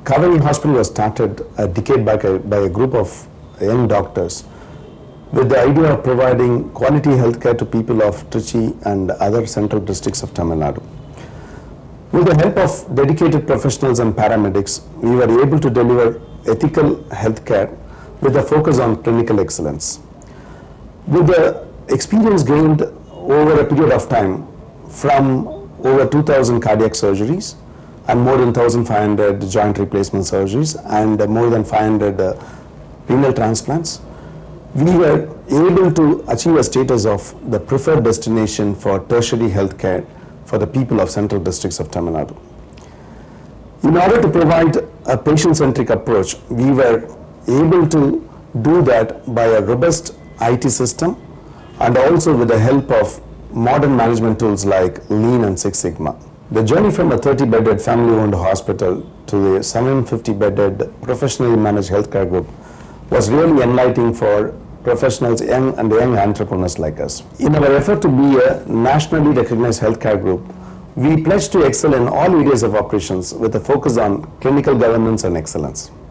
Kaveri Hospital was started a decade back by a group of young doctors with the idea of providing quality healthcare to people of Trichy and other central districts of Tamil Nadu. With the help of dedicated professionals and paramedics, we were able to deliver ethical healthcare with a focus on clinical excellence. With the experience gained over a period of time from over 2,000 cardiac surgeries and more than 1,500 joint replacement surgeries and more than 500 renal transplants, we were able to achieve a status of the preferred destination for tertiary healthcare for the people of central districts of Tamil Nadu. In order to provide a patient-centric approach, we were able to do that by a robust IT system and also with the help of modern management tools like Lean and Six Sigma. The journey from a 30-bedded family-owned hospital to a 750-bedded professionally managed healthcare group was really enlightening for professionals young entrepreneurs like us. In our effort to be a nationally recognized healthcare group, we pledge to excel in all areas of operations with a focus on clinical governance and excellence.